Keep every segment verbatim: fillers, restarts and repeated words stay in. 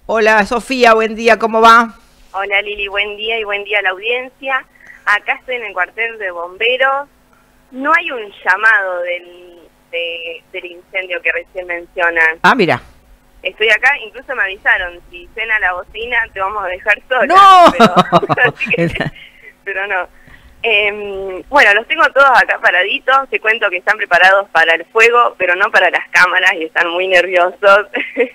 Hola Sofía, buen día, ¿cómo va? Hola Lili, buen día y buen día a la audiencia. Acá estoy en el cuartel de bomberos. No hay un llamado del, de, del incendio que recién mencionan. Ah, mira. Estoy acá, incluso me avisaron, si suena la bocina te vamos a dejar sola. ¡No! Pero, así que, pero no. Eh, bueno, los tengo todos acá paraditos. Te cuento que están preparados para el fuego, pero no para las cámaras y están muy nerviosos.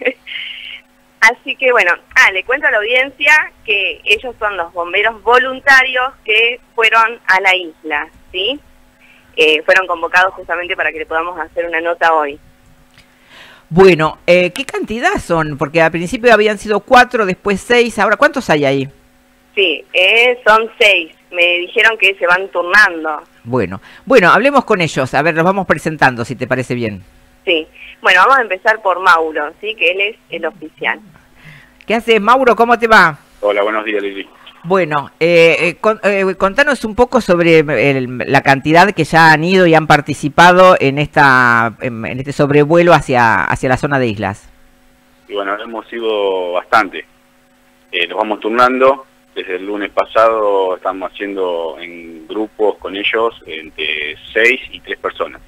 Así que bueno, ah, le cuento a la audiencia que ellos son los bomberos voluntarios que fueron a la isla, ¿sí? Eh, fueron convocados justamente para que le podamos hacer una nota hoy. Bueno, eh, ¿qué cantidad son? Porque al principio habían sido cuatro, después seis, ahora ¿cuántos hay ahí? Sí, eh, son seis. Me dijeron que se van turnando. Bueno, bueno, hablemos con ellos. A ver, los vamos presentando, si te parece bien. Sí. Bueno, vamos a empezar por Mauro, ¿sí? Que él es el oficial. ¿Qué haces, Mauro? ¿Cómo te va? Hola, buenos días, Lili. Bueno, eh, eh, con, eh, contanos un poco sobre el, la cantidad que ya han ido y han participado en esta en, en este sobrevuelo hacia, hacia la zona de islas. Y bueno, hemos ido bastante. Eh, nos vamos turnando. Desde el lunes pasado estamos haciendo en grupos con ellos entre seis y tres personas.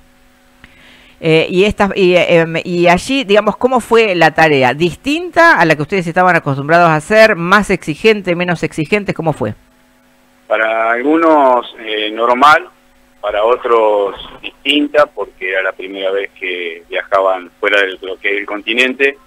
Eh, y, esta, y, eh, y allí, digamos, ¿cómo fue la tarea? ¿Distinta a la que ustedes estaban acostumbrados a hacer? ¿Más exigente, menos exigente? ¿Cómo fue? Para algunos eh, normal, para otros distinta, porque era la primera vez que viajaban fuera de lo que es el continente,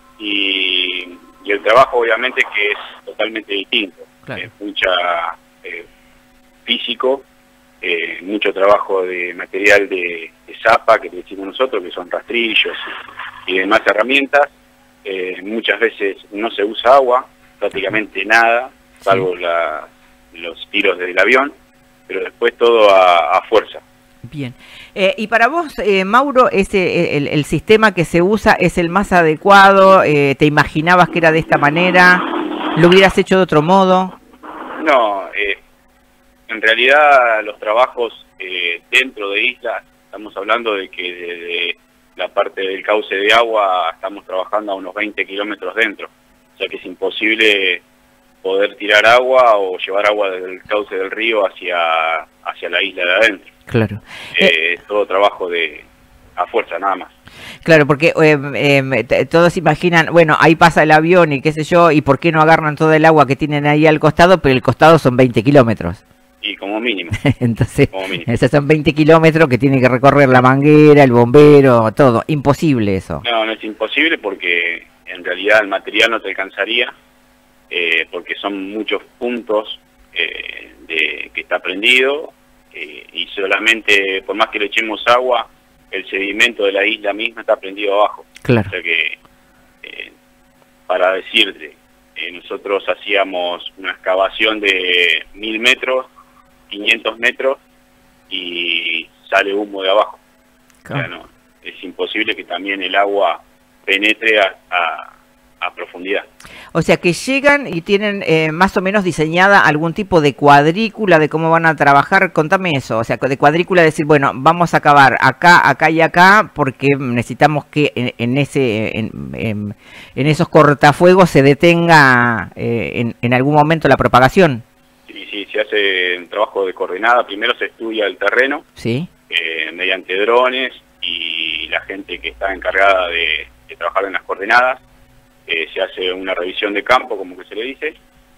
y, y el trabajo obviamente que es totalmente distinto. Claro. Eh, mucha eh, físico, eh, mucho trabajo de material de, de zapa que decimos nosotros, que son rastrillos y, y demás herramientas. Eh, muchas veces no se usa agua, prácticamente nada, salvo sí. la, los tiros del avión, pero después todo a, a fuerza. Bien. Eh, y para vos, eh, Mauro, ese el, el sistema que se usa es el más adecuado. Eh, ¿te imaginabas que era de esta manera? ¿Lo hubieras hecho de otro modo? No, eh, en realidad los trabajos eh, dentro de islas, estamos hablando de que desde la parte del cauce de agua estamos trabajando a unos veinte kilómetros dentro, o sea que es imposible poder tirar agua o llevar agua del cauce del río hacia, hacia la isla de adentro. Claro. Eh, es todo trabajo de a fuerza, nada más. Claro, porque eh, eh, todos imaginan, bueno, ahí pasa el avión y qué sé yo, y por qué no agarran todo el agua que tienen ahí al costado, pero el costado son veinte kilómetros. Y como mínimo. Entonces, como mínimo. Esos son veinte kilómetros que tiene que recorrer la manguera, el bombero, todo. Imposible eso. No, no es imposible porque en realidad el material no te alcanzaría, eh, porque son muchos puntos eh, de que está prendido, eh, y solamente, por más que le echemos agua, el sedimento de la isla misma está prendido abajo. Claro. O sea que, eh, para decirte, eh, nosotros hacíamos una excavación de mil metros, quinientos metros, y sale humo de abajo. Claro. O sea, no, es imposible que también el agua penetre a, a, a profundidad. O sea que llegan y tienen eh, más o menos diseñada algún tipo de cuadrícula de cómo van a trabajar. Contame eso, o sea, de cuadrícula, decir, bueno, vamos a acabar acá, acá y acá, porque necesitamos que en, en ese en, en, en esos cortafuegos se detenga eh, en, en algún momento la propagación. Sí, sí, se hace un trabajo de coordenada. Primero se estudia el terreno, sí, eh, mediante drones y la gente que está encargada de, de trabajar en las coordenadas. Eh, se hace una revisión de campo, como que se le dice,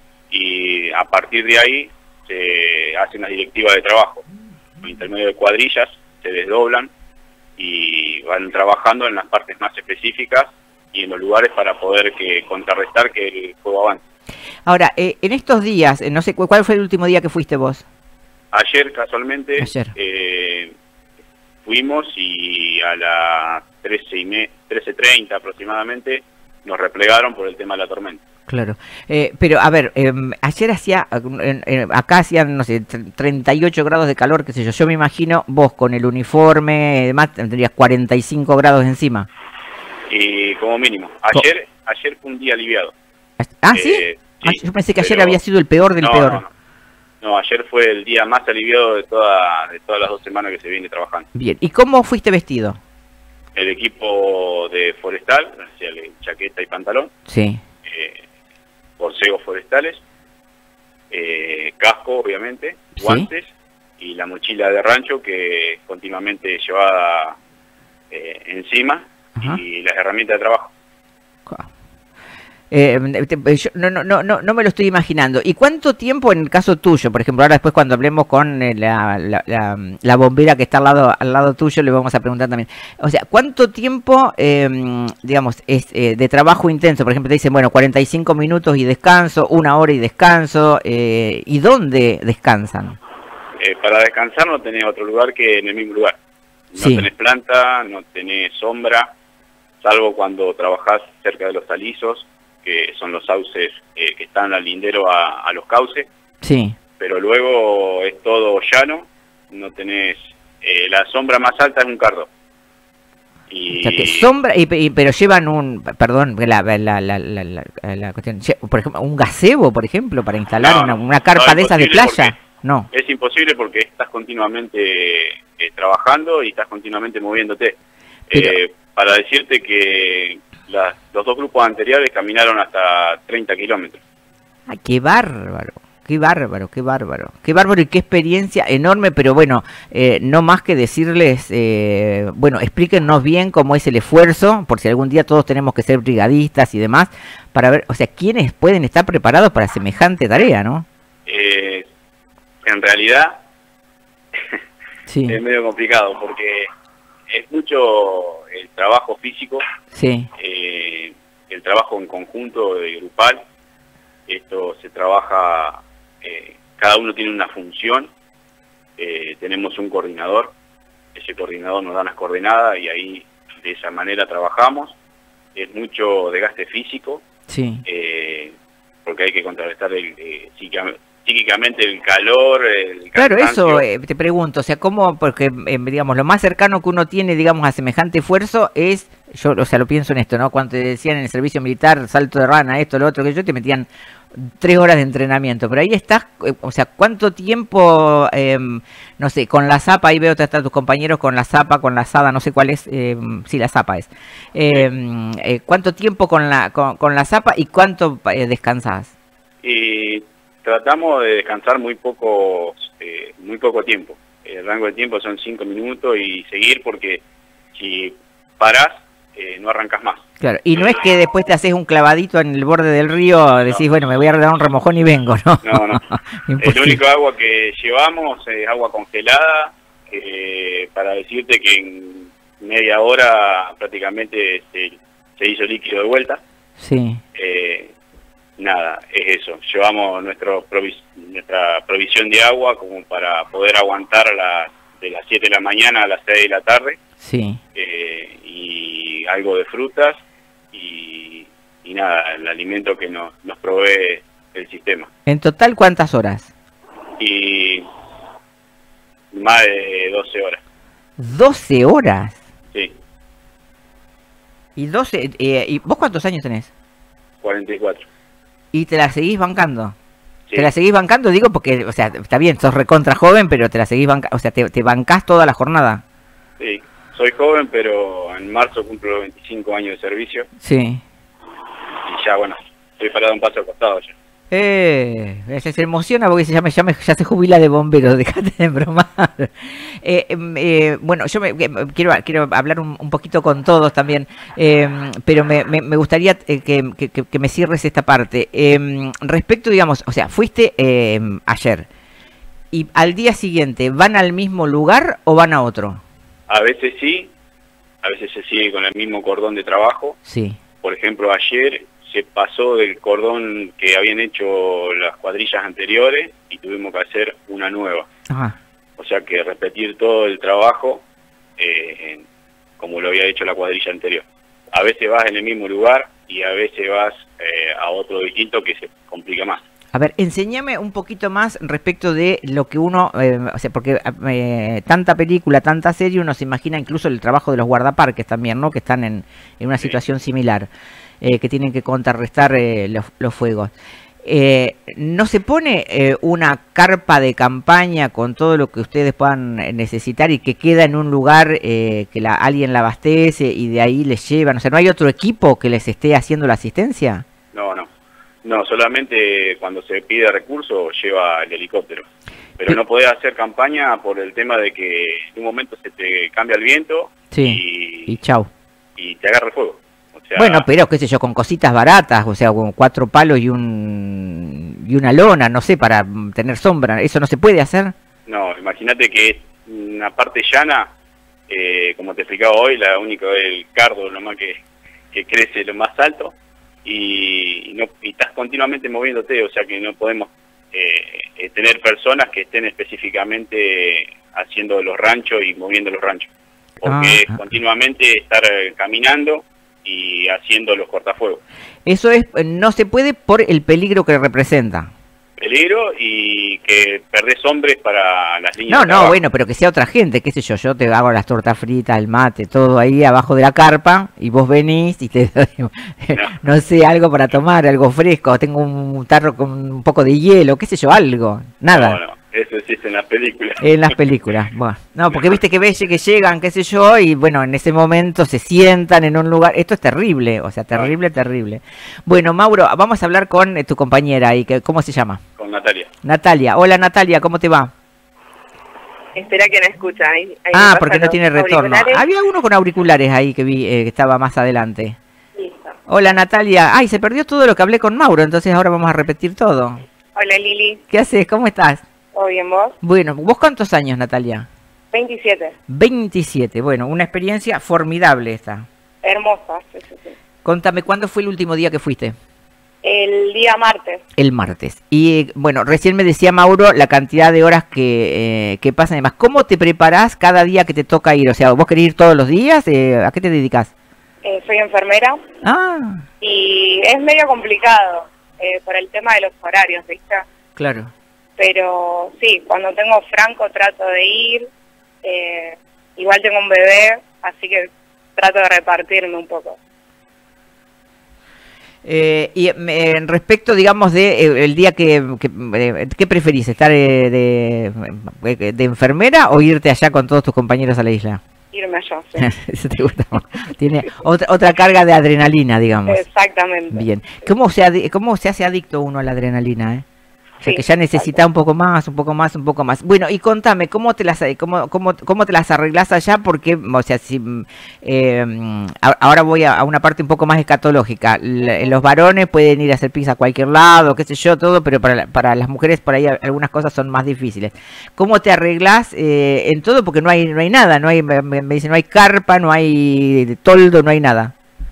y a partir de ahí se hace una directiva de trabajo. Por intermedio de cuadrillas se desdoblan y van trabajando en las partes más específicas y en los lugares para poder que contrarrestar que el fuego avance. Ahora, eh, en estos días, no sé, ¿cuál fue el último día que fuiste vos? Ayer, casualmente, Ayer. Eh, fuimos y a las trece treinta aproximadamente nos replegaron por el tema de la tormenta. Claro, eh, pero a ver, eh, ayer hacía, eh, eh, acá hacían, no sé, treinta y ocho grados de calor, qué sé yo, yo me imagino vos con el uniforme, además tendrías cuarenta y cinco grados encima. Y como mínimo, ayer Co ayer fue un día aliviado. ¿Ah, sí? Eh, sí, ah, yo pensé que ayer pero... había sido el peor del no, peor. No, no. no, ayer fue el día más aliviado de, toda, de todas las dos semanas que se viene trabajando. Bien, ¿y cómo fuiste vestido? El equipo de forestal, chaqueta y pantalón. Sí. borcegos forestales, eh, casco obviamente, guantes, ¿sí? Y la mochila de rancho que continuamente llevada eh, encima. Ajá. Y las herramientas de trabajo. Eh, yo no, no, no, no me lo estoy imaginando. ¿Y cuánto tiempo en el caso tuyo? Por ejemplo, ahora después cuando hablemos con la, la, la, la bombera que está al lado, al lado tuyo, le vamos a preguntar también. O sea, ¿cuánto tiempo, eh, digamos, es eh, de trabajo intenso? Por ejemplo, te dicen, bueno, cuarenta y cinco minutos y descanso, una hora y descanso. Eh, ¿Y dónde descansan? Eh, para descansar no tenés otro lugar que en el mismo lugar. No sí. tenés planta, no tenés sombra, salvo cuando trabajás cerca de los alisos, que son los sauces eh, que están al lindero a, a los cauces. Sí. Pero luego es todo llano, no tenés... Eh, la sombra más alta es un cardo. Y... O sea, que sombra, y, y, pero llevan un... Perdón, la, la, la, la, la, la cuestión... Por ejemplo, un gazebo, por ejemplo, para instalar no, una, una carpa no, de esas de playa. No. Es imposible porque estás continuamente eh, trabajando y estás continuamente moviéndote. Pero... Eh, para decirte que... Las, los dos grupos anteriores caminaron hasta treinta kilómetros. ¡Ay, qué bárbaro! ¡Qué bárbaro, qué bárbaro! ¡Qué bárbaro y qué experiencia enorme! Pero bueno, eh, no más que decirles, eh, bueno, explíquennos bien cómo es el esfuerzo, por si algún día todos tenemos que ser brigadistas y demás, para ver, o sea, quiénes pueden estar preparados para semejante tarea, ¿no? Eh, en realidad, sí. Es medio complicado porque... Es mucho el trabajo físico, sí. eh, el trabajo en conjunto, de grupal. Esto se trabaja, eh, cada uno tiene una función, eh, tenemos un coordinador, ese coordinador nos da las coordenadas y ahí de esa manera trabajamos. Es mucho desgaste físico, sí. eh, porque hay que contrarrestar el, eh, psíquicamente el calor, el Claro, eso eh, te pregunto, o sea, ¿cómo? Porque, eh, digamos, lo más cercano que uno tiene, digamos, a semejante esfuerzo es, yo, o sea, lo pienso en esto, ¿no? Cuando te decían en el servicio militar, salto de rana, esto, lo otro, que yo, te metían tres horas de entrenamiento, pero ahí estás, eh, o sea, ¿cuánto tiempo, eh, no sé, con la zapa, ahí veo que están tus compañeros con la zapa, con la asada, no sé cuál es, eh, sí, la zapa es, eh, eh, ¿cuánto tiempo con la, con, con la zapa y cuánto eh, descansás? Y... Tratamos de descansar muy poco, eh, muy poco tiempo. El rango de tiempo son cinco minutos y seguir porque si parás, eh, no arrancas más. Claro, y no es que después te haces un clavadito en el borde del río, decís, no. bueno, me voy a dar un remojón y vengo, ¿no? No, no. El único agua que llevamos es agua congelada, eh, para decirte que en media hora prácticamente se, se hizo líquido de vuelta. Sí. Eh, Nada, es eso. Llevamos nuestro provis nuestra provisión de agua como para poder aguantar a la, de las siete de la mañana a las seis de la tarde. Sí. Eh, y algo de frutas y, y nada, el alimento que nos, nos provee el sistema. ¿En total cuántas horas? Y más de doce horas. ¿doce horas? Sí. ¿Y doce? Eh, ¿Y vos cuántos años tenés? cuarenta y cuatro. ¿Y te la seguís bancando? Sí. ¿Te la seguís bancando? Digo porque, o sea, está bien, sos recontra joven, pero te la seguís bancando, o sea, te, te bancás toda la jornada. Sí, soy joven, pero en marzo cumplo veinticinco años de servicio. Sí. Y ya, bueno, estoy parado un paso al costado ya. Eh, se, se emociona porque se llama, ya, me, ya se jubila de bombero, dejate de bromar. Eh, eh, bueno, yo me, quiero, quiero hablar un, un poquito con todos también, eh, pero me, me, me gustaría que, que, que me cierres esta parte. Eh, respecto, digamos, o sea, fuiste eh, ayer y al día siguiente, ¿van al mismo lugar o van a otro? A veces sí, a veces se sigue con el mismo cordón de trabajo. Sí. Por ejemplo, ayer se pasó del cordón que habían hecho las cuadrillas anteriores y tuvimos que hacer una nueva. Ajá. O sea que repetir todo el trabajo eh, como lo había hecho la cuadrilla anterior. A veces vas en el mismo lugar y a veces vas eh, a otro distinto que se complica más. A ver, enséñame un poquito más respecto de lo que uno, eh, o sea, porque eh, tanta película, tanta serie, uno se imagina incluso el trabajo de los guardaparques también, ¿no? Que están en, en una situación sí. similar, eh, que tienen que contrarrestar eh, los, los fuegos. Eh, ¿No se pone eh, una carpa de campaña con todo lo que ustedes puedan necesitar y que queda en un lugar eh, que la, alguien la abastece y de ahí les llevan? O sea, ¿no hay otro equipo que les esté haciendo la asistencia? No, no. No, solamente cuando se pide recurso lleva el helicóptero. Pero no podés hacer campaña por el tema de que en un momento se te cambia el viento sí, y, y chau. Y te agarra el fuego. O sea, bueno, pero qué sé yo, con cositas baratas, o sea, con cuatro palos y un y una lona, no sé, para tener sombra, ¿eso no se puede hacer? No, imagínate que es una parte llana, eh, como te explicaba hoy, la única el cardo, lo más que, que crece lo más alto, y, y, no, y estás continuamente moviéndote, o sea que no podemos eh, eh, tener personas que estén específicamente haciendo los ranchos y moviendo los ranchos, porque ah, es continuamente estar eh, caminando y haciendo los cortafuegos. Eso es, no se puede por el peligro que representa. Peligro y que perdés hombres para las líneas No, de no, trabajo. bueno, pero que sea otra gente, qué sé yo, yo te hago las tortas fritas, el mate, todo ahí abajo de la carpa, y vos venís y te doy, no, no sé, algo para tomar, algo fresco, tengo un tarro con un poco de hielo, qué sé yo, algo, nada. No, no, eso existe en las películas. En las películas, bueno, no, porque viste que ves que llegan, qué sé yo, y bueno, en ese momento se sientan en un lugar, esto es terrible, o sea, terrible, terrible. Bueno, Mauro, vamos a hablar con eh, tu compañera ahí, que, ¿cómo se llama? Con Natalia. Natalia, hola Natalia, ¿cómo te va? Espera que no escucha. Ahí, ahí Ah, porque no tiene retorno. Había uno con auriculares ahí que vi, eh, que estaba más adelante. Listo. Hola Natalia, ay, se perdió todo lo que hablé con Mauro, entonces ahora vamos a repetir todo. Hola Lili. ¿Qué haces? ¿Cómo estás? ¿Todo bien vos? Bueno, ¿vos cuántos años, Natalia? veintisiete. veintisiete, bueno, una experiencia formidable esta. Hermosa, sí, sí, sí. Contame, ¿cuándo fue el último día que fuiste? El día martes. El martes. Y bueno, recién me decía Mauro la cantidad de horas que, eh, que pasan y demás. ¿Cómo te preparás cada día que te toca ir? O sea, ¿vos querés ir todos los días? Eh, ¿A qué te dedicas? Eh, soy enfermera. Ah. Y es medio complicado eh, por el tema de los horarios, ¿viste? Claro. Pero sí, cuando tengo franco trato de ir. Eh, igual tengo un bebé, así que trato de repartirme un poco. Eh, y eh, respecto, digamos, de eh, el día que, que eh, ¿qué preferís? ¿Estar eh, de, de enfermera o irte allá con todos tus compañeros a la isla? Irme allá, sí. Eso te gusta más. Tiene otra, otra carga de adrenalina, digamos. Exactamente. Bien. ¿Cómo se, cómo se hace adicto uno a la adrenalina, eh? O sea, Sí, que ya necesita un poco más, un poco más, un poco más. Bueno, y contame, ¿cómo te las cómo, cómo, cómo te las arreglás allá? Porque, o sea, si eh, ahora voy a, a una parte un poco más escatológica. L los varones pueden ir a hacer pizza a cualquier lado, qué sé yo, todo, pero para, para las mujeres por ahí algunas cosas son más difíciles. ¿Cómo te arreglás eh, en todo? Porque no hay no hay nada, no hay me, me dicen, no hay carpa, no hay toldo, no hay nada.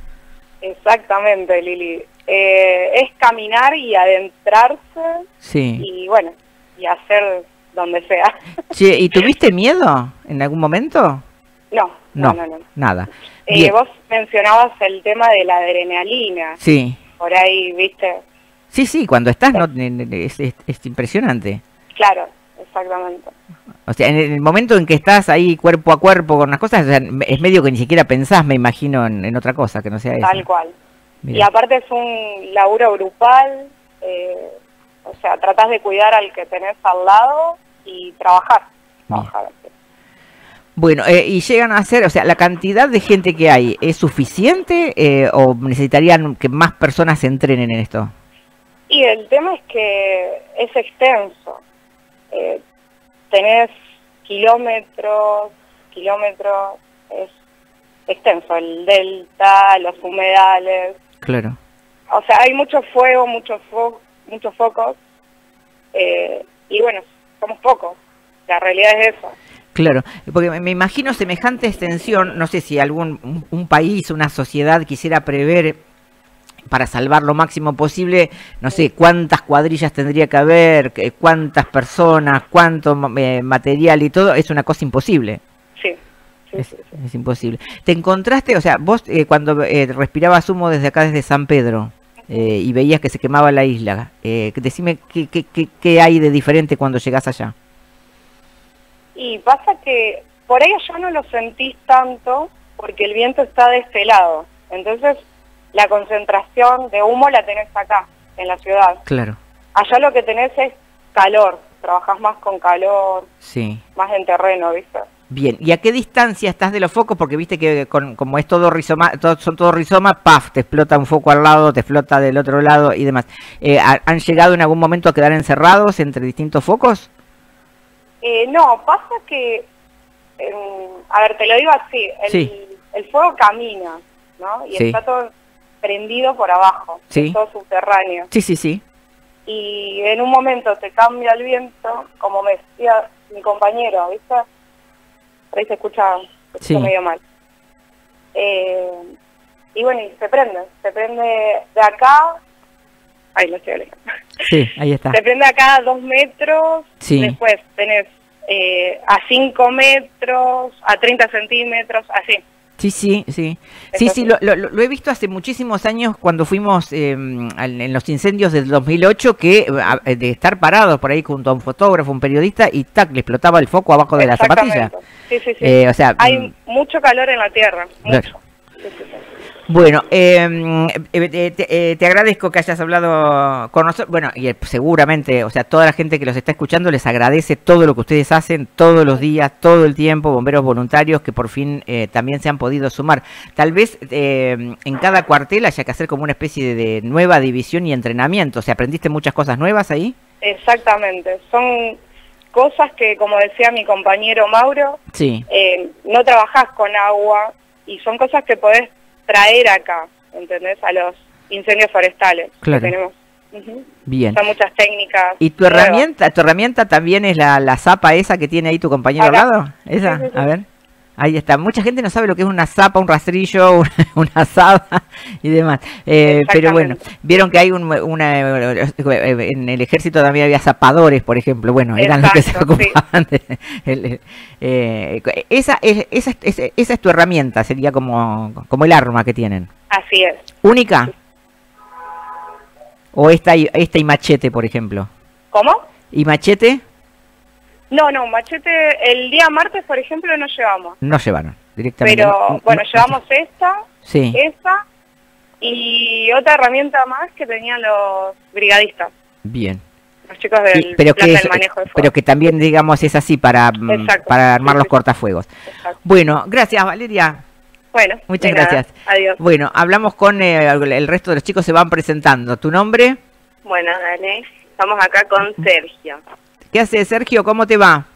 Exactamente, Lili. Eh, es caminar y adentrarse, sí. Y bueno, y hacer donde sea. Che, ¿y tuviste miedo en algún momento? No, no, no, no, no. Nada. Eh, vos mencionabas el tema de la adrenalina. Sí. Por ahí, ¿viste? Sí, sí, cuando estás no, es, es, es impresionante. Claro, exactamente. O sea, en el momento en que estás ahí cuerpo a cuerpo con las cosas, o sea, es medio que ni siquiera pensás, me imagino, en, en otra cosa que no sea eso. Tal cual. Mirá. Y aparte es un laburo grupal, eh, o sea, tratás de cuidar al que tenés al lado y trabajar. trabajar. Bueno, eh, y llegan a ser, o sea, la cantidad de gente que hay, ¿es suficiente eh, o necesitarían que más personas se entrenen en esto? Y el tema es que es extenso. Eh, tenés kilómetros, kilómetros, es extenso, el delta, los humedales. Claro. O sea, hay mucho fuego, muchos fo muchos focos, eh, y bueno, somos pocos, la realidad es eso. Claro, porque me imagino semejante extensión, no sé si algún un, un país, una sociedad quisiera prever para salvar lo máximo posible, no sé, cuántas cuadrillas tendría que haber, cuántas personas, cuánto eh, material y todo, es una cosa imposible. Sí. Sí, es, sí, sí. es imposible. ¿Te encontraste, o sea, vos eh, cuando eh, respirabas humo desde acá, desde San Pedro, eh, y veías que se quemaba la isla, eh, decime qué, qué, qué, qué hay de diferente cuando llegás allá? Y pasa que por ahí allá no lo sentís tanto porque el viento está de este lado. Entonces la concentración de humo la tenés acá, en la ciudad. Claro. Allá lo que tenés es calor, trabajás más con calor, sí. más en terreno, ¿viste? Bien, ¿y a qué distancia estás de los focos? Porque viste que con, como es todo rizoma, todo, son todos rizomas, ¡paf! Te explota un foco al lado, te explota del otro lado y demás. Eh, ¿Han llegado en algún momento a quedar encerrados entre distintos focos? Eh, no, pasa que, eh, a ver, te lo digo así, el, Sí. el fuego camina, ¿no? Y Sí. está todo prendido por abajo, Sí. es todo subterráneo. Sí, sí, sí. Y en un momento te cambia el viento, como me decía mi compañero, ¿viste? Por ahí se escucha, se escucha Sí. medio mal. Eh, y bueno, y se prende, se prende de acá, ahí lo estoy alejando. Sí, ahí está. Se prende acá a dos metros, Sí. después tenés eh, a cinco metros, a treinta centímetros, así. Sí, sí, sí. Sí, sí, lo, lo, lo he visto hace muchísimos años cuando fuimos eh, al- en los incendios del dos mil ocho, que a- de estar parados por ahí junto a un fotógrafo, un periodista, y tac, le explotaba el foco abajo de la zapatilla. Sí, sí, sí. Eh, o sea, Hay mm, mucho calor en la tierra, claro. mucho. Sí, sí, sí. Bueno, eh, eh, te, eh, te agradezco que hayas hablado con nosotros. Bueno, y eh, seguramente, o sea, toda la gente que los está escuchando les agradece todo lo que ustedes hacen todos los días, todo el tiempo, bomberos voluntarios que por fin eh, también se han podido sumar. Tal vez eh, en cada cuartel haya que hacer como una especie de, de nueva división y entrenamiento. O sea, ¿aprendiste muchas cosas nuevas ahí? Exactamente. Son cosas que, como decía mi compañero Mauro, Sí, eh, no trabajás con agua y son cosas que podés traer acá, ¿entendés? A los incendios forestales Claro. que tenemos. Ujú. bien. Son muchas técnicas. ¿Y tu nuevas. herramienta, tu herramienta también es la, la zapa esa que tiene ahí tu compañero Acá. al lado? ¿Esa? Sí, sí, sí. A ver. Ahí está. Mucha gente no sabe lo que es una zapa, un rastrillo, una, una asada y demás. Eh, pero bueno, vieron que hay un, una... En el ejército también había zapadores, por ejemplo. Bueno, eran los que se Exacto, sí. ocupaban de... el- eh, esa, es, esa, es, esa es tu herramienta, sería como, como el arma que tienen. Así es. ¿Única? ¿O esta y, esta y machete, por ejemplo? ¿Cómo? ¿Y machete? No, no, machete, el día martes, por ejemplo, no llevamos. No llevaron directamente. Pero, no- bueno, no- llevamos esta, Sí, esa, y otra herramienta más que tenían los brigadistas, bien. los chicos Y- del pero plan que del es, manejo de fuego. pero que también, digamos, es así para, mm, Exacto. para armar Sí, los sí. cortafuegos. Exacto. Bueno, gracias, Valeria. Bueno, Muchas de nada. gracias. Adiós. Bueno, hablamos con eh, el resto de los chicos, se van presentando. ¿Tu nombre? Bueno, dale. Estamos acá con Sergio. ¿Qué haces, Sergio? ¿Cómo te va?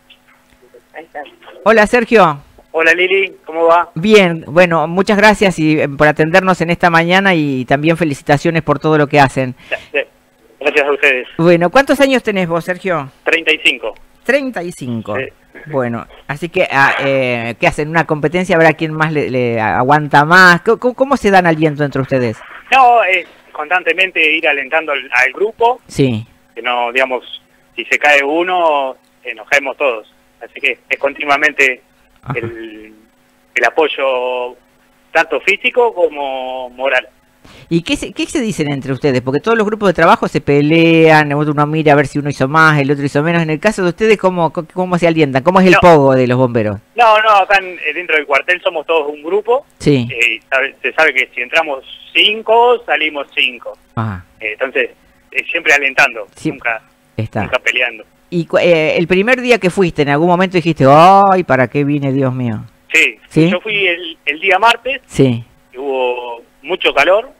Ahí está. Hola, Sergio. Hola Lili, ¿cómo va? Bien, bueno, muchas gracias y, eh, por atendernos en esta mañana y también felicitaciones por todo lo que hacen. Gracias a ustedes. Bueno, ¿cuántos años tenés vos, Sergio? treinta y cinco. treinta y cinco. Sí. Bueno, así que, ah, eh, ¿qué hacen? ¿Una competencia? A ver a quién más le, le aguanta más. ¿Cómo, cómo se dan aliento entre ustedes? No, es constantemente ir alentando al, al grupo, Sí, que no, digamos, si se cae uno, enojemos todos. Así que es continuamente Ajá. el, el apoyo tanto físico como moral. ¿y qué se, qué se dicen entre ustedes? Porque todos los grupos de trabajo se pelean, uno mira a ver si uno hizo más, el otro hizo menos. En el caso de ustedes, ¿cómo, cómo se alientan? ¿Cómo es el No. pogo de los bomberos? No, no, acá en- dentro del cuartel somos todos un grupo. Sí. eh, y sabe- se sabe que si entramos cinco, salimos cinco. Ah, Eh, entonces, eh, siempre alentando, Sí. nunca, está. nunca peleando. Y cu- eh, el primer día que fuiste, ¿en algún momento dijiste, ay, ¿para qué vine, Dios mío? Sí, ¿Sí? yo fui el, el día martes, Sí, hubo mucho calor,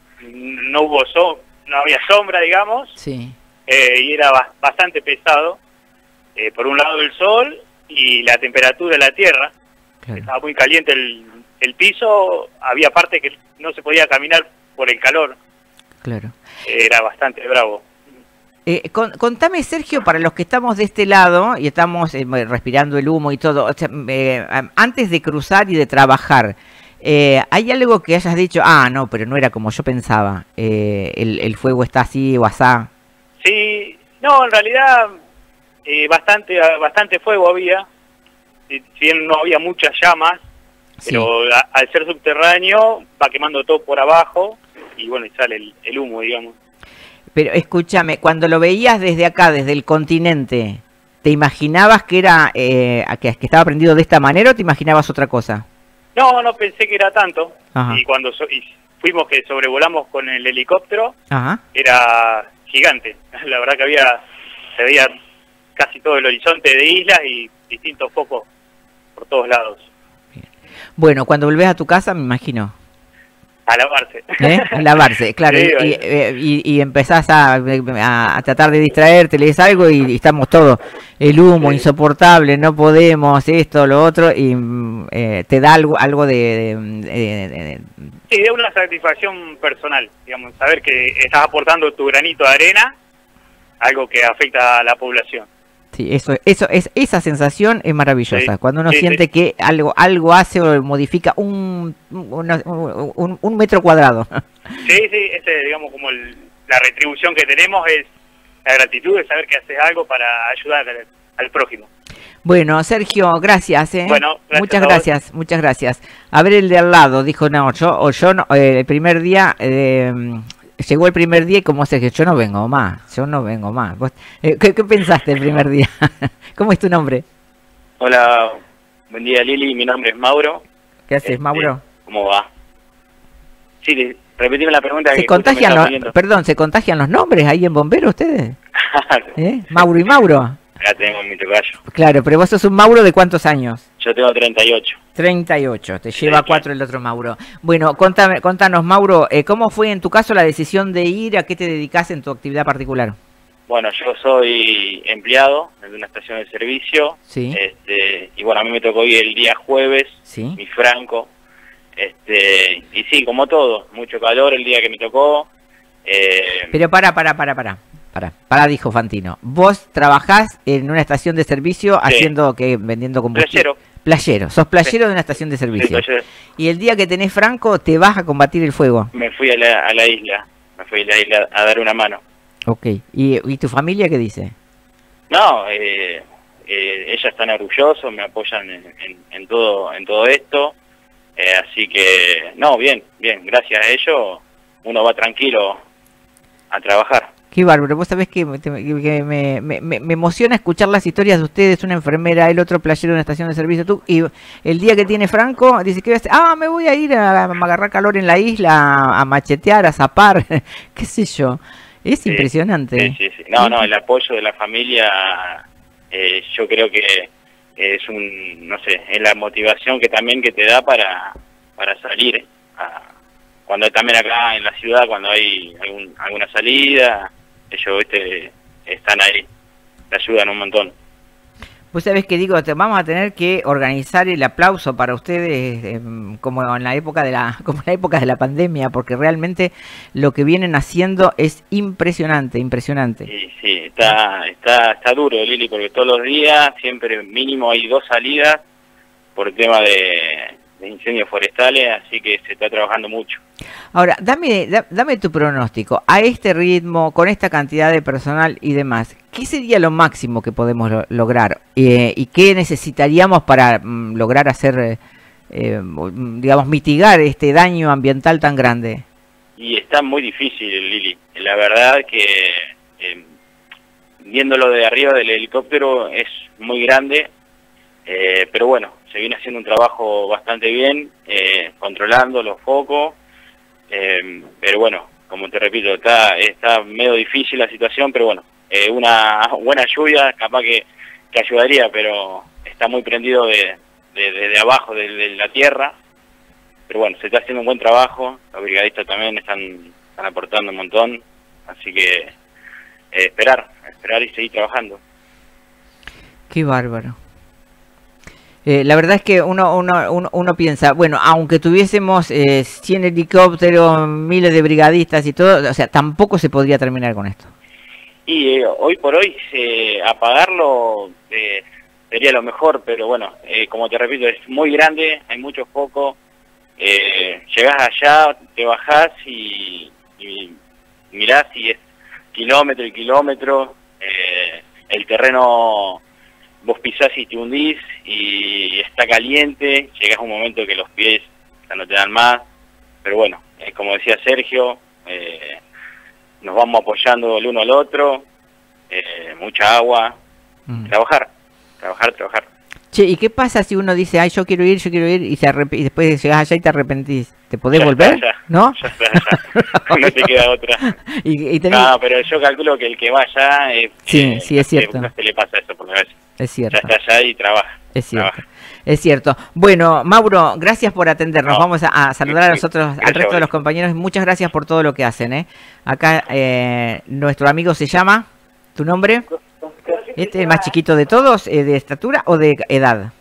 no hubo so, no había sombra, digamos, sí, eh, y era ba- bastante pesado. Eh, por un lado el sol y la temperatura de la tierra, claro. estaba muy caliente el, el piso, había parte que no se podía caminar por el calor, claro. eh, era bastante bravo. Eh, con- contame, Sergio, para los que estamos de este lado y estamos eh, respirando el humo y todo, o sea, eh, antes de cruzar y de trabajar, eh, ¿hay algo que hayas dicho, ah, no, pero no era como yo pensaba, eh, el, el fuego está así o asá? Sí, no, en realidad eh, bastante bastante fuego había, si si bien no había muchas llamas, Sí. pero a- al ser subterráneo va quemando todo por abajo y bueno, y sale el, el humo, digamos. Pero escúchame, cuando lo veías desde acá, desde el continente, ¿te imaginabas que era eh, que, que estaba prendido de esta manera o te imaginabas otra cosa? No, no pensé que era tanto. Ajá. Y cuando so- y fuimos que sobrevolamos con el helicóptero, Ajá. era gigante. La verdad que había, se veía casi todo el horizonte de islas y distintos focos por todos lados. Bien. Bueno, cuando volvés a tu casa, me imagino. A lavarse. ¿Eh? A lavarse, claro. Sí, y, y, y, y empezás a, a, a tratar de distraerte, lees algo y, y estamos todos. El humo, sí. Insoportable, no podemos, esto, lo otro, y eh, te da algo algo de, de, de, de... Sí, de una satisfacción personal, digamos, saber que estás aportando tu granito de arena, algo que afecta a la población. Sí, eso, eso es, esa sensación es maravillosa, sí, cuando uno sí, siente sí. que algo algo hace o modifica un, un, un, un metro cuadrado. Sí, sí, ese, digamos, como el, la retribución que tenemos es la gratitud de saber que haces algo para ayudar al, al prójimo. Bueno, Sergio, gracias, ¿eh? Bueno, gracias muchas gracias, muchas gracias. A ver el de al lado, dijo, no, yo, o yo no, eh, el primer día... Eh, Llegó el primer día y como se que yo no vengo más, yo no vengo más. ¿Vos, eh, ¿qué, ¿Qué pensaste el primer día? ¿Cómo es tu nombre? Hola, buen día Lili, mi nombre es Mauro. ¿Qué haces, este, Mauro? ¿Cómo va? Sí, repetime la pregunta. ¿Se que contagian los, perdón, ¿se contagian los nombres ahí en Bombero ustedes? ¿Eh? Mauro y Mauro. Ya tengo mi tocayo. Claro, pero vos sos un Mauro de ¿cuántos años? Yo tengo treinta y ocho. treinta y ocho, te lleva cuatro el otro Mauro. Bueno, contame, contanos, Mauro, eh, ¿cómo fue en tu caso la decisión de ir? ¿A qué te dedicas en tu actividad particular? Bueno, yo soy empleado de una estación de servicio. Sí. Este, y bueno, a mí me tocó ir el día jueves, sí. Mi franco. Este, y sí, como todo, mucho calor el día que me tocó. Eh, Pero para, para, para, para. Para, para, dijo Fantino. Vos trabajás en una estación de servicio sí. haciendo que vendiendo combustible. Playero. Playero. Sos playero sí. de una estación de servicio. Sí, y el día que tenés franco te vas a combatir el fuego. Me fui a la, a la isla. Me fui a la isla a dar una mano. Ok. ¿Y, y tu familia qué dice? No, eh, eh, ellas están orgullosos, me apoyan en, en, en todo en todo esto. Eh, así que, no, bien, bien. Gracias a ellos uno va tranquilo a trabajar. Qué bárbaro, vos sabés que, que me, me, me, me emociona escuchar las historias de ustedes, una enfermera, el otro playero en una estación de servicio, tú, y el día que tiene franco, dice que ah, me voy a ir a, a agarrar calor en la isla, a, a machetear, a zapar, qué sé yo, es sí, impresionante. Sí, sí, sí. No, no, el apoyo de la familia, eh, yo creo que es un, no sé, es la motivación que también que te da para, para salir, a, cuando también acá en la ciudad, cuando hay algún, alguna salida, ellos este, están ahí, te ayudan un montón. Vos sabés que digo, te, vamos a tener que organizar el aplauso para ustedes eh, como en la época de la como en la época de la pandemia, porque realmente lo que vienen haciendo es impresionante, impresionante. Sí, sí, está está está duro, Lili, porque todos los días siempre mínimo hay dos salidas por el tema de, de incendios forestales, así que se está trabajando mucho. Ahora, dame, da, dame tu pronóstico. A este ritmo, con esta cantidad de personal y demás, ¿qué sería lo máximo que podemos lo, lograr? Eh, ¿Y qué necesitaríamos para mm, lograr hacer, eh, digamos, mitigar este daño ambiental tan grande? Y está muy difícil, Lili. La verdad que, eh, viéndolo de arriba del helicóptero, es muy grande. Eh, pero bueno, se viene haciendo un trabajo bastante bien, eh, controlando los focos. Eh, pero bueno, como te repito, está está medio difícil la situación, pero bueno, eh, una buena lluvia capaz que, que ayudaría, pero está muy prendido de, de, de, de abajo de, de la tierra. Pero bueno, se está haciendo un buen trabajo, los brigadistas también están, están aportando un montón, así que eh, esperar, esperar y seguir trabajando. Qué bárbaro. Eh, la verdad es que uno, uno, uno, uno piensa, bueno, aunque tuviésemos eh, cien helicópteros, miles de brigadistas y todo, o sea, tampoco se podría terminar con esto. Y eh, hoy por hoy eh, apagarlo eh, sería lo mejor, pero bueno, eh, como te repito, es muy grande, hay muchos focos, eh, llegás allá, te bajás y, y mirás si es kilómetro y kilómetro, eh, el terreno... Vos pisás y te hundís y está caliente, llegás a un momento que los pies ya no te dan más, pero bueno, eh, como decía Sergio, eh, nos vamos apoyando el uno al otro, eh, mucha agua, mm. trabajar, trabajar, trabajar. Che, ¿y qué pasa si uno dice, ay, yo quiero ir, yo quiero ir, y, se arrep y después llegás allá y te arrepentís? ¿Te podés ya volver? Está, ya, ¿no? Ya está, ya. No te queda otra. y, y tenés... No, pero yo calculo que el que va allá, eh, sí, eh, sí, es cierto. No se le pasa eso por la vez. Es cierto. Ya está allá y trabaja. Es cierto. Trabaja. Es cierto. Bueno, Mauro, gracias por atendernos. No. Vamos a, a saludar a los otros, al Gracias, resto de Oli. los compañeros. Muchas gracias por todo lo que hacen, ¿eh? Acá eh, nuestro amigo se llama, ¿tu nombre? ¿Este es el más chiquito de todos, eh, de estatura o de edad?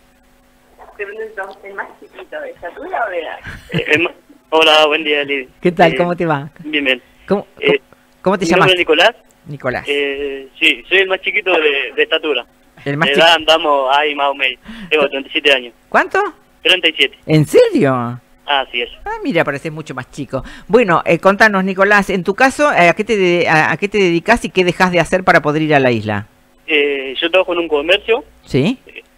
¿El más chiquito de estatura o de edad? Eh, eh, ma- hola, buen día, Lidia. ¿Qué tal? Eh, ¿Cómo te va? Bien, bien. ¿Cómo, Eh, cómo- cómo te Mi llamas? nombre es Nicolás. Nicolás. Eh, sí, soy el más chiquito de, de estatura. El más De chiquito. edad andamos ahí más o menos. Tengo treinta y siete años. ¿Cuánto? treinta y siete. ¿En serio? Ah, así es. Ah, mira, pareces mucho más chico. Bueno, eh, contanos, Nicolás, en tu caso, eh, ¿a qué te de- a, a qué te dedicas y qué dejas de hacer para poder ir a la isla? Eh, yo trabajo en un comercio, ¿Sí?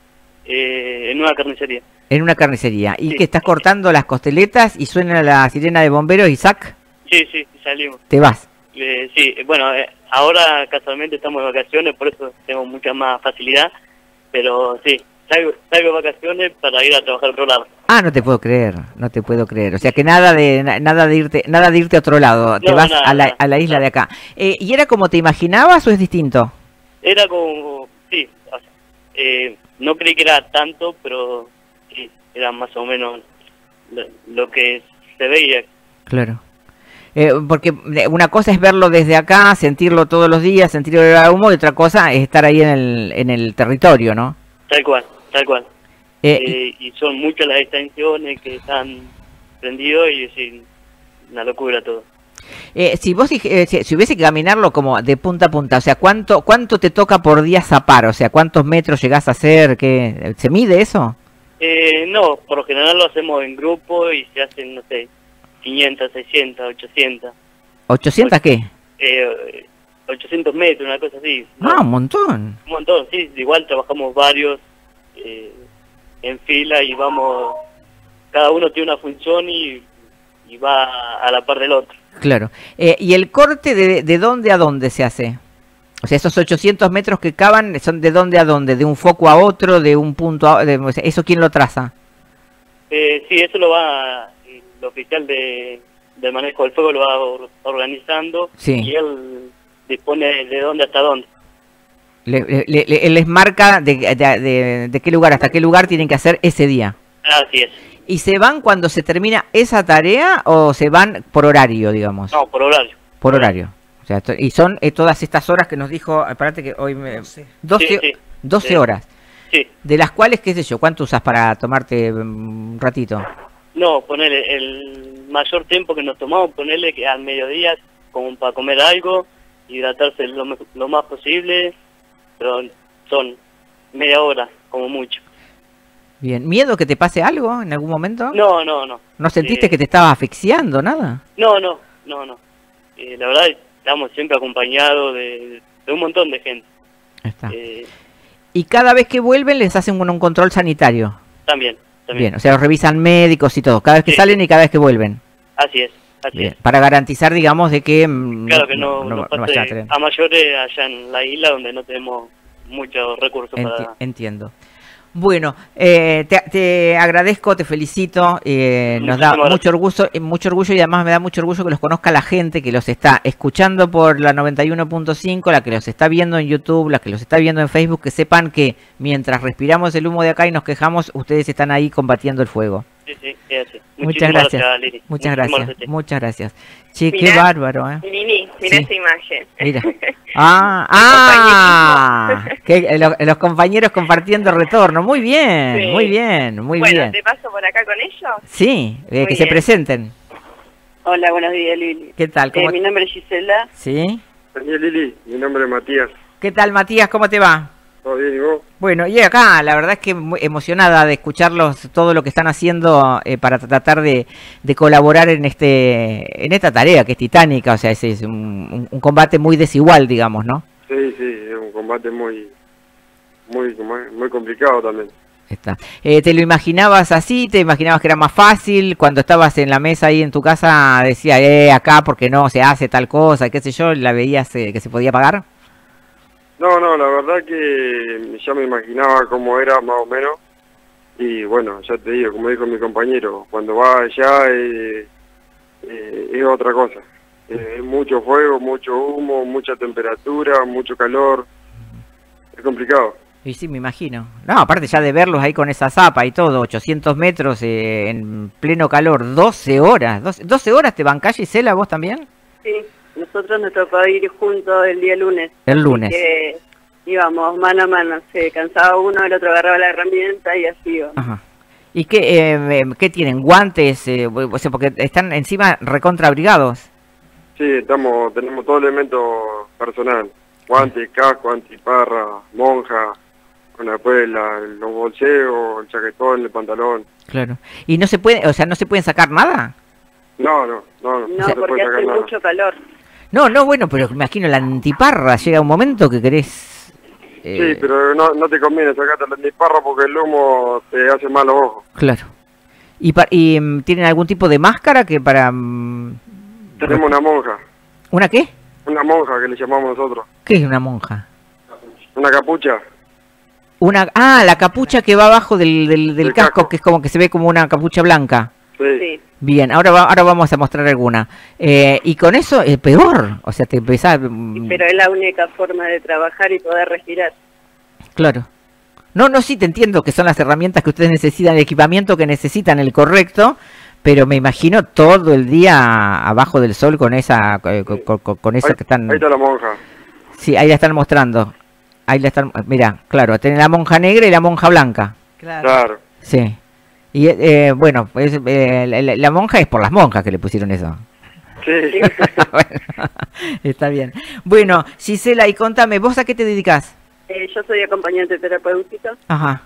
eh, en una carnicería. En una carnicería. ¿Y Sí. que estás cortando las costeletas y suena la sirena de bomberos y sac? Sí, sí, salimos. Te vas. Eh, sí, bueno, eh, ahora casualmente estamos de vacaciones, por eso tengo mucha más facilidad. Pero sí, salgo, salgo de vacaciones para ir a trabajar a otro lado. Ah, no te puedo creer, no te puedo creer. O sea que nada de na- nada de irte, nada de irte a otro lado. Te No, vas nada, a, la, nada, a la isla nada. de acá. Eh, ¿Y era como te imaginabas o es distinto? Era como, sí, o sea, eh, no creí que era tanto, pero sí, era más o menos lo, lo que se veía. Claro. Eh, porque eh, una cosa es verlo desde acá, sentirlo todos los días, sentir el humo, y otra cosa es estar ahí en el, en el territorio, ¿no? Tal cual, tal cual. Eh, y- Eh, y son muchas las extensiones que están prendidos y es una locura todo. Eh, si vos dij- eh, si, si hubiese que caminarlo como de punta a punta, o sea, ¿cuánto cuánto te toca por día zapar? O sea, ¿cuántos metros llegás a hacer? ¿Qué, ¿Se mide eso? Eh, no, por lo general lo hacemos en grupo y se hacen, no sé, quinientas, seiscientas, ochocientas. ¿ochocientos qué? Eh, ochocientos metros, una cosa así. ¿no? Ah, un montón. Un montón, sí. Igual trabajamos varios eh, en fila y vamos, cada uno tiene una función y, y va a la par del otro. Claro. Eh, ¿Y el corte de, de dónde a dónde se hace? O sea, esos ochocientos metros que cavan, ¿son de dónde a dónde? ¿De un foco a otro? ¿De un punto a de, o sea, ¿eso quién lo traza? Eh, sí, eso lo va, el oficial de, de manejo del fuego lo va or- organizando Sí. y él dispone de dónde hasta dónde. Le, le- le- él les marca de, de, de- de qué lugar hasta qué lugar tienen que hacer ese día. Así es. ¿Y se van cuando se termina esa tarea o se van por horario, digamos? No, por horario. Por horario. O sea, to- y son eh, todas estas horas que nos dijo, espérate que hoy me... doce, Sí, sí. doce Sí. horas. Sí. De las cuales, qué sé yo, ¿cuánto usas para tomarte mm, un ratito? No, ponerle el mayor tiempo que nos tomamos, ponerle que al mediodía como para comer algo, hidratarse lo, me- lo más posible, pero son media hora como mucho. Bien. ¿Miedo que te pase algo en algún momento? No, no, no. ¿No sentiste Eh, que te estabas asfixiando, nada? No, no, no, no. Eh, la verdad estamos siempre acompañados de, de un montón de gente. Ahí está. Eh, Y cada vez que vuelven les hacen un, un control sanitario. también, también. Bien, o sea, los revisan médicos y todo, cada vez que Sí. salen y cada vez que vuelven. Así es, así Bien. es. Para garantizar, digamos, de que... mm, Claro que no, no, no pase vayan a tener- a mayores allá en la isla donde no tenemos muchos recursos Enti- para... Entiendo. Bueno, eh, te, te agradezco, te felicito, eh, nos da Muchísimas mucho orgullo, eh, mucho orgullo y además me da mucho orgullo que los conozca la gente que los está escuchando por la noventa y uno punto cinco, la que los está viendo en YouTube, la que los está viendo en Facebook, que sepan que mientras respiramos el humo de acá y nos quejamos, ustedes están ahí combatiendo el fuego. Sí, sí, es así. Muchas Muchísimas gracias, Lili. muchas Muchísimas gracias, gracias. muchas gracias. Che, qué Mirá. bárbaro, ¿eh? Lili, mira Sí. esa imagen. Mira. Ah, ah, que eh, lo- los compañeros compartiendo retorno. Muy bien, Sí. muy bien, muy bueno, bien. ¿te paso por acá con ellos? Sí, eh, Muy que se bien. presenten. Hola, buenos días, Lili. ¿Qué tal? Eh, ¿Cómo... mi nombre es Gisela. Sí. Buen día, Lili. Mi nombre es Matías. ¿Qué tal, Matías? ¿Cómo te va? ¿Todo bien y vos? Bueno, y acá, la verdad es que muy emocionada de escucharlos, todo lo que están haciendo eh, para tratar de, de colaborar en este en esta tarea que es titánica, o sea, es, es un, un- un combate muy desigual, digamos, ¿no? Sí, sí, es un combate muy, muy, muy complicado también. Está. Eh, ¿Te lo imaginabas así? ¿Te imaginabas que era más fácil? Cuando estabas en la mesa ahí en tu casa, decía, eh, acá porque no se hace tal cosa, qué sé yo, ¿la veías eh, que se podía pagar? No, no, la verdad que ya me imaginaba cómo era más o menos. Y bueno, ya te digo, como dijo mi compañero, cuando va allá eh, eh, es otra cosa. Eh, es mucho fuego, mucho humo, mucha temperatura, mucho calor. Es complicado. Y sí, me imagino. No, aparte ya de verlos ahí con esa zapa y todo, ochocientos metros eh, en pleno calor, doce horas. doce, doce horas te bancás, Gisela, vos también. Sí, nosotros nos tocó ir juntos el día lunes. El lunes. Que íbamos mano a mano, se cansaba uno, el otro agarraba la herramienta y así iba. Ajá. ¿Y qué, eh, qué tienen? ¿Guantes? Eh, o sea, porque están encima recontraabrigados. Sí, estamos, tenemos todo elemento personal. Guantes, casco, antiparra, monja, con después la, los bolseos, el chaquetón, el pantalón. Claro. ¿Y no se puede, o sea, no se pueden sacar nada? No, no, no, no, No, no se porque puede sacar hace nada. mucho calor. No, no, bueno, pero me imagino la antiparra, llega un momento que querés... eh, Sí, pero no, no te conviene sacarte la antiparra porque el humo te hace mal los ojos. Claro. ¿Y, pa- y mm, tienen algún tipo de máscara que para... mm, Tenemos una monja, ¿Una qué? una monja que le llamamos nosotros. ¿Qué es una monja? Una capucha. Una, ah, la capucha que va abajo del, del, del Del casco, casco. que es como que se ve como una capucha blanca. Sí. Sí. Bien, ahora va, ahora vamos a mostrar alguna. Eh, y con eso es peor, o sea, te empezás... mm, Pero es la única forma de trabajar y poder respirar. Claro. No, no, sí, te entiendo que son las herramientas que ustedes necesitan, el equipamiento que necesitan, el correcto, pero me imagino todo el día abajo del sol con esa, eh, con, con- con eso Ahí, que están... ahí está la monja. Sí, ahí la están mostrando. Ahí la están... Mira, claro, tienen la monja negra y la monja blanca. Claro. Claro. Sí. Y eh, bueno, pues eh, la, la- la monja es por las monjas que le pusieron eso. Sí. Bueno, está bien. Bueno, Gisela, y contame, ¿vos a qué te dedicas? Eh, yo soy acompañante terapéutica Ajá.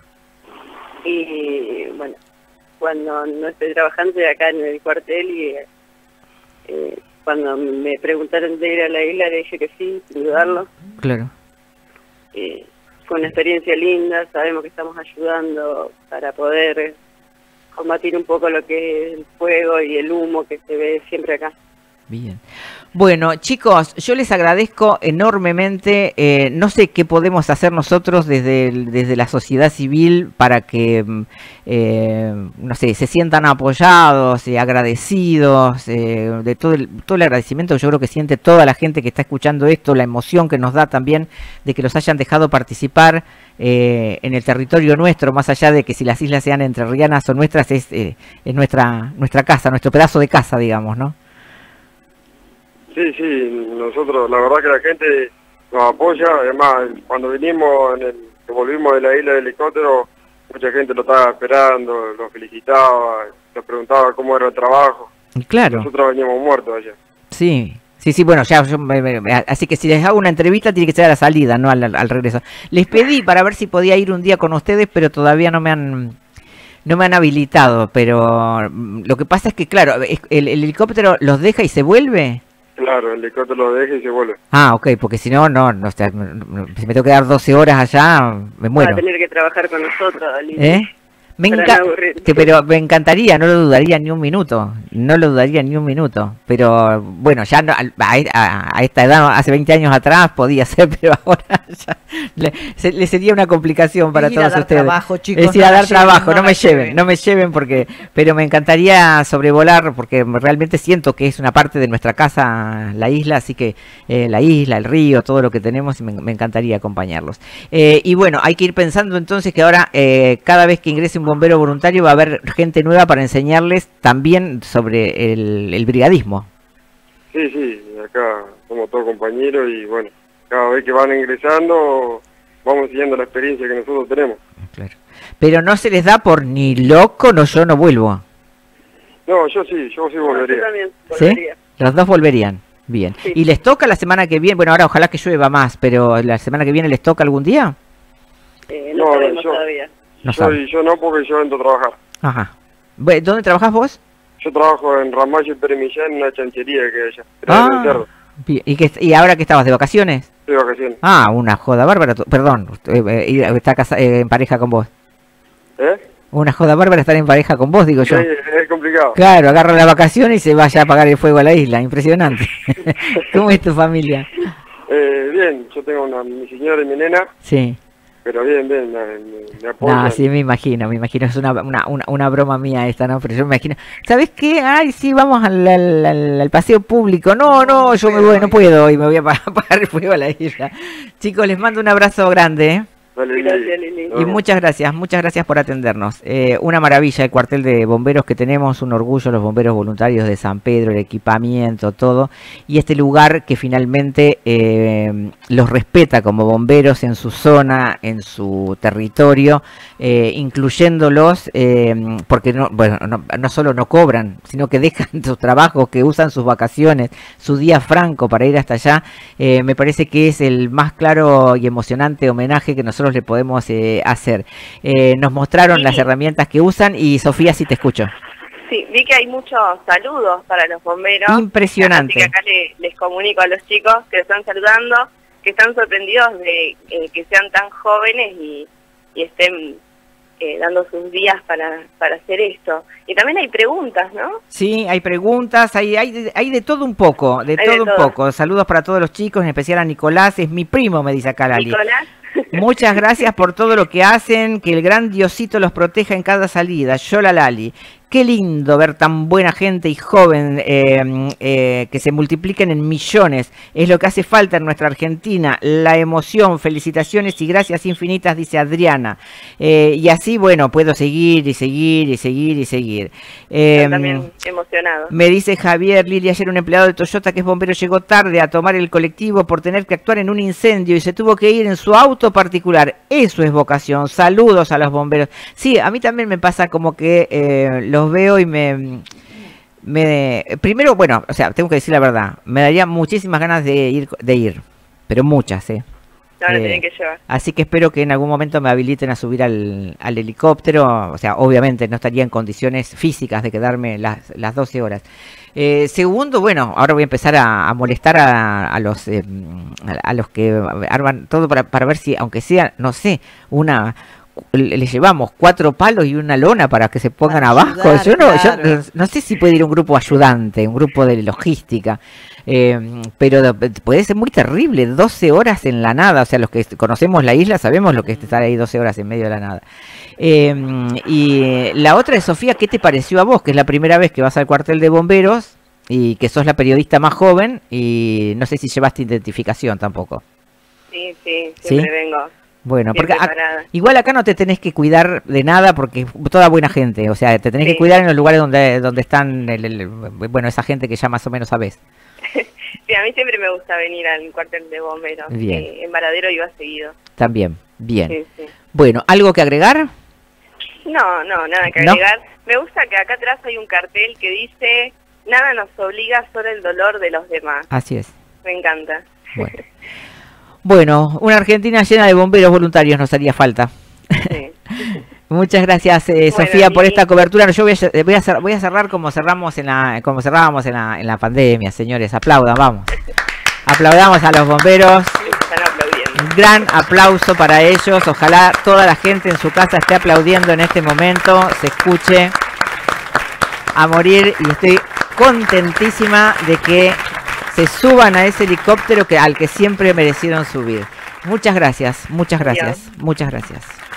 y, bueno, cuando no estoy trabajando estoy acá en el cuartel y eh, cuando me preguntaron de ir a la isla le dije que sí, sin dudarlo. Claro. Eh, fue una experiencia linda, sabemos que estamos ayudando para poder combatir un poco lo que es el fuego y el humo que se ve siempre acá. Bien. Bueno, chicos, yo les agradezco enormemente. Eh, no sé qué podemos hacer nosotros desde, el- desde la sociedad civil para que, mm, eh, no sé, se sientan apoyados, eh, agradecidos, eh, de todo el, todo el agradecimiento que yo creo que siente toda la gente que está escuchando esto, la emoción que nos da también de que los hayan dejado participar eh, en el territorio nuestro, más allá de que si las islas sean entrerrianas o nuestras, es, eh, es nuestra, nuestra casa, nuestro pedazo de casa, digamos, ¿no? Sí, sí, nosotros, la verdad que la gente nos apoya, además, cuando vinimos, en el, que volvimos de la isla del helicóptero, mucha gente lo estaba esperando, lo felicitaba, nos preguntaba cómo era el trabajo. Y claro. Nosotros veníamos muertos allá. Sí, sí, sí, bueno, ya, yo me- me- me- así que si les hago una entrevista tiene que ser a la salida, no al, al- al regreso. Les pedí para ver si podía ir un día con ustedes, pero todavía no me han, no me han habilitado, pero mm, lo que pasa es que, claro, es- el, el helicóptero los deja y se vuelve. Claro, el helicóptero lo deja y se vuelve. Ah, ok, porque si no, no, no, o sea, no- no, si me tengo que dar doce horas allá, me Va muero. a tener que trabajar con nosotros, Alicia. ¿Eh? Me Para enca- no aburrir. que- pero me encantaría, no lo dudaría ni un minuto, no lo dudaría ni un minuto, pero bueno, ya no- a, a- a esta edad, hace veinte años atrás podía ser, pero ahora ya le, se- le sería una complicación para Ir a todos dar ustedes. trabajo, chicos, es ir no a la dar lleven, trabajo, no no, la me lleven, lleven. no me lleven porque, pero me encantaría sobrevolar porque realmente siento que es una parte de nuestra casa, la isla, así que eh, la isla, el río, todo lo que tenemos, y me, me encantaría acompañarlos. Eh, y bueno, hay que ir pensando entonces que ahora eh, cada vez que ingrese un bombero voluntario va a haber gente nueva para enseñarles también sobre el, el brigadismo. Sí, sí, acá somos todos compañeros y bueno, cada vez que van ingresando vamos siguiendo la experiencia que nosotros tenemos. Claro. Pero no se les da por ni loco, no, yo no vuelvo. No, yo sí, yo sí No, yo volvería. también ¿Sí? volvería. Los dos volverían. Bien. Sí. ¿Y les toca la semana que viene? Bueno, ahora ojalá que llueva más, pero la semana que viene les toca algún día. Eh, no, No, sabemos yo- todavía. No yo, sabe. yo no porque yo entro a trabajar. Ajá. Bue- ¿Dónde trabajas vos? Yo trabajo en Ramallo y Pérez Millán en una chanchería que hay allá. Ah. En el cerro. Bien. ¿Y, qué, ¿Y ahora que estabas de vacaciones? Estoy de vacaciones. Ah, una joda bárbara. tu- Perdón, eh, eh, está casa- eh, en pareja con vos. ¿Eh? Una joda bárbara estar en pareja con vos, digo yo. Sí, es complicado. Claro, agarra la vacación y se vaya a apagar el fuego a la isla. Impresionante. ¿Cómo es tu familia? Eh, bien, yo tengo una, mi señora y mi nena, Sí. pero bien, bien, me, me- me apoyan. No, sí, me imagino, me imagino. Es una, una, una, una broma mía esta, ¿no? Pero yo me imagino. ¿Sabes qué? Ay, sí, vamos al, al, al- al paseo público. No, no, yo me voy, no puedo y me voy a pa- apagar el fuego a la isla. Chicos, les mando un abrazo grande, ¿eh? Dale, Gracias, Lili. Y muchas gracias, muchas gracias por atendernos. Eh, una maravilla el cuartel de bomberos que tenemos, un orgullo los bomberos voluntarios de San Pedro, el equipamiento, todo. Y este lugar que finalmente eh, los respeta como bomberos en su zona, en su territorio, eh, incluyéndolos, eh, porque no, bueno, no, no solo no cobran, sino que dejan sus trabajos, que usan sus vacaciones, su día franco para ir hasta allá. Eh, me parece que es el más claro y emocionante homenaje que nosotros le podemos eh, hacer. Eh, nos mostraron sí. las herramientas que usan y Sofía, sí te escucho. Sí, vi que hay muchos saludos para los bomberos. Impresionante. Así que acá le, les comunico a los chicos que están saludando, que están sorprendidos de eh, que sean tan jóvenes y, y estén eh, dando sus días para, para hacer esto. Y también hay preguntas, ¿no? Sí, hay preguntas, hay, hay, de, hay de todo un poco, de, todo, de todo un poco. Saludos para todos los chicos, en especial a Nicolás, es mi primo, me dice acá Lali. Nicolás. Muchas gracias por todo lo que hacen, que el gran Diosito los proteja en cada salida. Yola Lali. Qué lindo ver tan buena gente y joven eh, eh, que se multipliquen en millones. Es lo que hace falta en nuestra Argentina. La emoción, felicitaciones y gracias infinitas, dice Adriana. Eh, y así, bueno, puedo seguir y seguir y seguir y seguir. Eh, también emocionado. Me dice Javier, Lili, ayer un empleado de Toyota que es bombero llegó tarde a tomar el colectivo por tener que actuar en un incendio y se tuvo que ir en su auto particular. Eso es vocación. Saludos a los bomberos. Sí, a mí también me pasa como que eh, los veo y me, me... Primero, bueno, o sea, tengo que decir la verdad. Me daría muchísimas ganas de ir, de ir pero muchas, ¿eh? No, lo eh, tienen que llevar. Así que espero que en algún momento me habiliten a subir al, al helicóptero. O sea, obviamente no estaría en condiciones físicas de quedarme las, las doce horas. Eh, segundo, bueno, ahora voy a empezar a, a molestar a, a los eh, a, a los que arman todo para, para ver si, aunque sea, no sé, una... le llevamos cuatro palos y una lona para que se pongan ayudar, abajo. Yo no, claro. yo no sé si puede ir un grupo ayudante, un grupo de logística, eh, pero puede ser muy terrible, doce horas en la nada. O sea, los que conocemos la isla sabemos lo que es estar ahí doce horas en medio de la nada. Eh, y la otra es, Sofía, ¿qué te pareció a vos? Que es la primera vez que vas al cuartel de bomberos y que sos la periodista más joven y no sé si llevaste identificación tampoco. Sí, sí, siempre ¿Sí? vengo. Bueno, porque a, igual acá no te tenés que cuidar de nada porque toda buena gente, o sea, te tenés sí. que cuidar en los lugares donde donde están, el, el, bueno, esa gente que ya más o menos sabés. Sí, a mí siempre me gusta venir al cuartel de bomberos. Bien. Eh, en Varadero iba seguido. También, bien. Sí, sí. Bueno, ¿algo que agregar? No, no, nada que agregar. ¿No? Me gusta que acá atrás hay un cartel que dice, nada nos obliga, solo el dolor de los demás. Así es. Me encanta. Bueno. Bueno, una Argentina llena de bomberos voluntarios nos haría falta. Sí. Muchas gracias, eh, bueno, Sofía, por esta cobertura. Yo voy a, voy, a cerrar, voy a cerrar como cerramos en la, como cerrábamos en la, en la pandemia, señores. Aplaudan, vamos. Aplaudamos a los bomberos. Están aplaudiendo. Un gran aplauso para ellos. Ojalá toda la gente en su casa esté aplaudiendo en este momento, se escuche a morir. Y estoy contentísima de que se suban a ese helicóptero que al que siempre merecieron subir. Muchas gracias, muchas gracias, Adiós. muchas gracias.